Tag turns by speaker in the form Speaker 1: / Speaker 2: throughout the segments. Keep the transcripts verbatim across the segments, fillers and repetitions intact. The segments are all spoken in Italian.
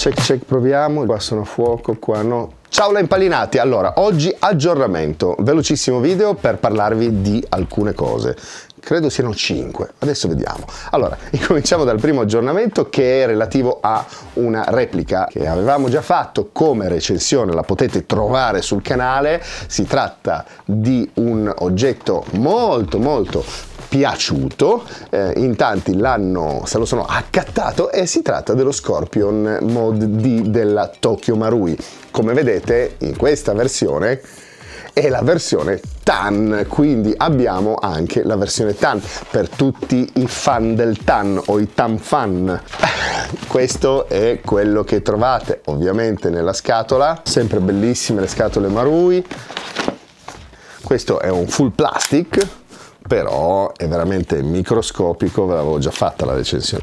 Speaker 1: check check, proviamo. Qua sono a fuoco, qua no. Ciao la Impallinati, allora oggi aggiornamento, velocissimo video per parlarvi di alcune cose. Credo siano cinque, adesso vediamo. Allora, incominciamo dal primo aggiornamento che è relativo a una replica che avevamo già fatto come recensione, la potete trovare sul canale. Si tratta di un oggetto molto molto piaciuto, eh, in tanti l'hanno, se lo sono accattato, e si tratta dello Scorpion Mod D della Tokyo Marui. Come vedete in questa versione è la versione Tan, quindi abbiamo anche la versione Tan per tutti i fan del Tan o i Tan fan. Questo è quello che trovate ovviamente nella scatola, sempre bellissime le scatole Marui. Questo è un full plastic, però è veramente microscopico, ve l'avevo già fatta la recensione.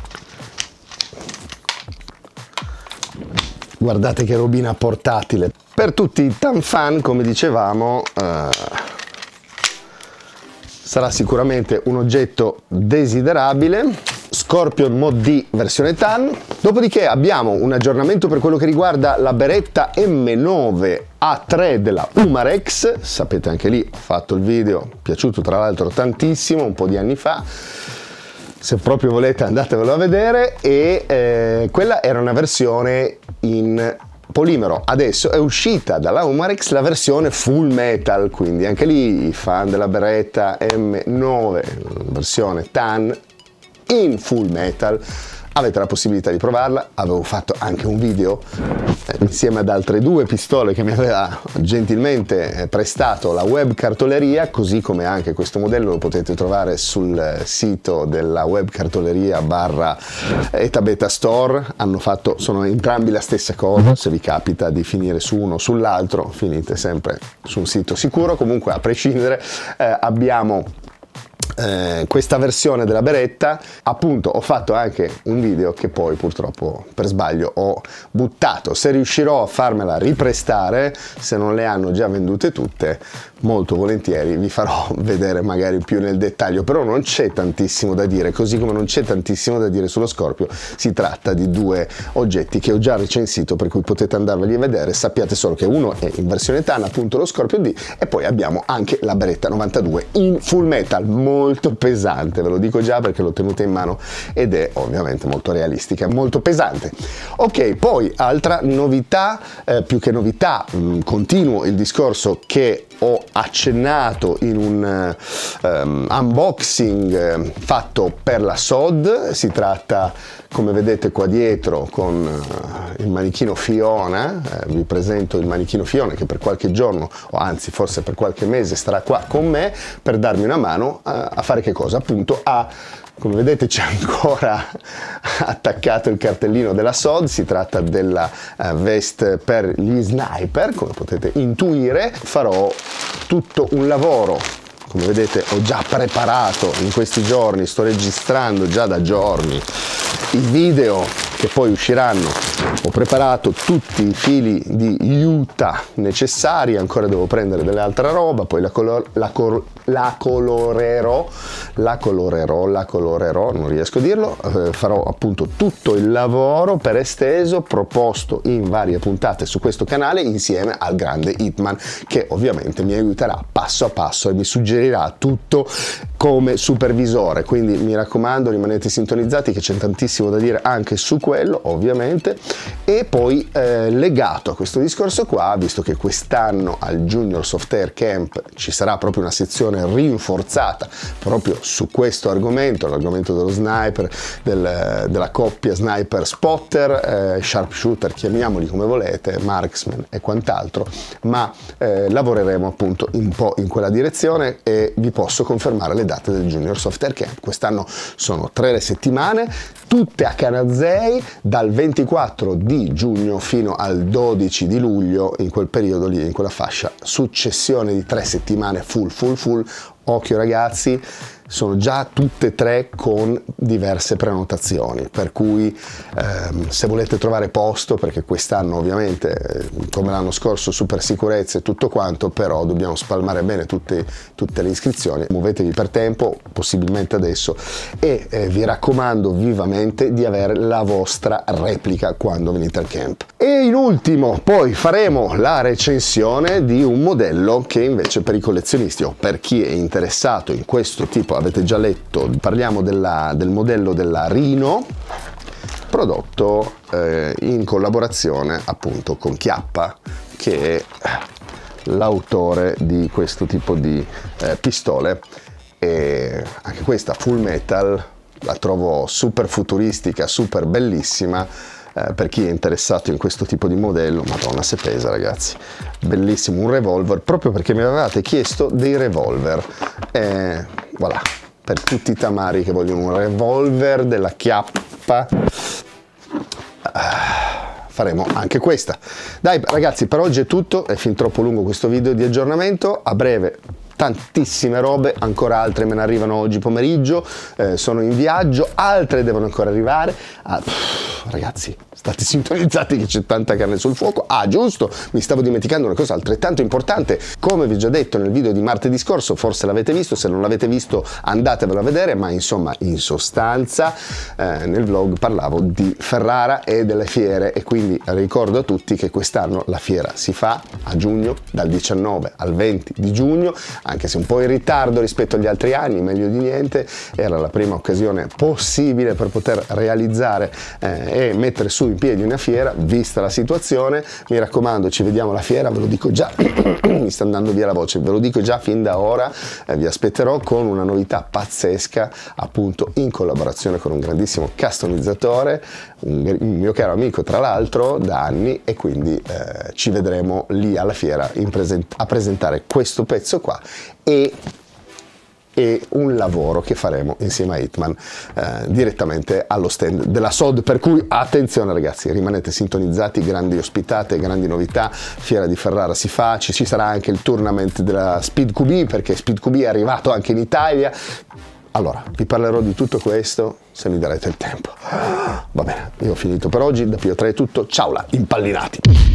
Speaker 1: Guardate che robina portatile. Per tutti i Tan fan, come dicevamo, eh, sarà sicuramente un oggetto desiderabile. Scorpion Mod D versione Tan. Dopodiché abbiamo un aggiornamento per quello che riguarda la beretta M nove A tre della Umarex. Sapete, anche lì ho fatto il video, piaciuto tra l'altro tantissimo, un po' di anni fa. Se proprio volete andatevelo a vedere. E eh, quella era una versione in polimero. Adesso è uscita dalla Umarex la versione full metal, quindi anche lì i fan della beretta M nove versione Tan in full metal avete la possibilità di provarla. Avevo fatto anche un video eh, insieme ad altre due pistole che mi aveva gentilmente prestato la Web Cartoleria, così come anche questo modello lo potete trovare sul sito della Web Cartoleria barra Eta Beta Store. Hanno fatto, sono entrambi la stessa cosa. Se vi capita di finire su uno o sull'altro, finite sempre su un sito sicuro. Comunque, a prescindere, eh, abbiamo Eh, questa versione della beretta. Appunto, ho fatto anche un video che poi purtroppo per sbaglio ho buttato. Se riuscirò a farmela riprestare, se non le hanno già vendute tutte, molto volentieri vi farò vedere magari più nel dettaglio, però non c'è tantissimo da dire, così come non c'è tantissimo da dire sullo Scorpio. Si tratta di due oggetti che ho già recensito, per cui potete andarveli a vedere. Sappiate solo che uno è in versione Tan, appunto lo Scorpio D, e poi abbiamo anche la beretta novantadue in full metal, molto pesante, ve lo dico già perché l'ho tenuta in mano ed è ovviamente molto realistica, molto pesante. Ok, poi altra novità, eh, più che novità, mh, continuo il discorso che ho accennato in un um, unboxing eh, fatto per la S O D. Si tratta, come vedete qua dietro, con uh, il manichino Fiona. Eh, vi presento il manichino Fiona che per qualche giorno, o anzi forse per qualche mese, starà qua con me per darmi una mano a, a fare che cosa? Appunto a, come vedete c'è ancora attaccato il cartellino della S O D. Si tratta della uh, veste per gli sniper, come potete intuire. Farò tutto un lavoro, come vedete ho già preparato in questi giorni, sto registrando già da giorni i video che poi usciranno. Ho preparato tutti i fili di Utah necessari, ancora devo prendere dell'altra roba, poi la, color la, cor la colorerò, la colorerò, la colorerò, non riesco a dirlo. Eh, farò appunto tutto il lavoro per esteso, proposto in varie puntate su questo canale, insieme al grande Hitman, che ovviamente mi aiuterà passo a passo e mi suggerirà tutto come supervisore. Quindi mi raccomando, rimanete sintonizzati che c'è tantissimo da dire anche su quello, ovviamente. E poi eh, legato a questo discorso qua, visto che quest'anno al Junior Soft Air Camp ci sarà proprio una sezione rinforzata proprio su questo argomento, l'argomento dello sniper, del, della coppia sniper spotter, eh, sharpshooter, chiamiamoli come volete, marksman e quant'altro, ma eh, lavoreremo appunto un po' in quella direzione e vi posso confermare le date del Junior Soft Air Camp. Quest'anno sono tre le settimane, tutte a Canazei, dal ventiquattro di giugno fino al dodici di luglio, in quel periodo lì, in quella fascia, successione di tre settimane full full full. Occhio ragazzi, sono già tutte e tre con diverse prenotazioni, per cui ehm, se volete trovare posto, perché quest'anno ovviamente come l'anno scorso super sicurezza e tutto quanto, però dobbiamo spalmare bene tutte, tutte le iscrizioni, muovetevi per tempo, possibilmente adesso, e eh, vi raccomando vivamente di avere la vostra replica quando venite al camp. E in ultimo poi faremo la recensione di un modello che invece per i collezionisti o per chi è interessato in questo tipo, avete già letto, parliamo della, del modello della Rhino, prodotto eh, in collaborazione appunto con Chiappa, che è l'autore di questo tipo di eh, pistole, e anche questa full metal la trovo super futuristica, super bellissima. Eh, per chi è interessato in questo tipo di modello, madonna se pesa ragazzi, bellissimo, un revolver, proprio perché mi avevate chiesto dei revolver, e voilà, per tutti i tamari che vogliono un revolver della Chiappa, ah, faremo anche questa. Dai ragazzi, per oggi è tutto, è fin troppo lungo questo video di aggiornamento, a breve tantissime robe, ancora altre me ne arrivano oggi pomeriggio, eh, sono in viaggio, altre devono ancora arrivare. Ah, pff, ragazzi, state sintonizzati che c'è tanta carne sul fuoco. Ah, giusto, mi stavo dimenticando una cosa altrettanto importante, come vi ho già detto nel video di martedì scorso, forse l'avete visto, se non l'avete visto andatevelo a vedere, ma insomma in sostanza eh, nel vlog parlavo di Ferrara e delle fiere, e quindi ricordo a tutti che quest'anno la fiera si fa a giugno, dal diciannove al venti di giugno, anche se un po' in ritardo rispetto agli altri anni, meglio di niente, era la prima occasione possibile per poter realizzare eh, e mettere su in piedi una fiera, vista la situazione. Mi raccomando, ci vediamo alla fiera, ve lo dico già, mi sta andando via la voce, ve lo dico già fin da ora, eh, vi aspetterò con una novità pazzesca, appunto in collaborazione con un grandissimo customizzatore, un, un mio caro amico tra l'altro da anni, e quindi eh, ci vedremo lì alla fiera in present- a presentare questo pezzo qua e e un lavoro che faremo insieme a Hitman eh, direttamente allo stand della S O D, per cui attenzione ragazzi, rimanete sintonizzati, grandi ospitate, grandi novità, Fiera di Ferrara si fa, ci, ci sarà anche il tournament della Speed Q B, perché Speed Q B è arrivato anche in Italia. Allora, vi parlerò di tutto questo se mi darete il tempo. Va bene, io ho finito per oggi, da Pio tre è tutto, ciao là, impallinati!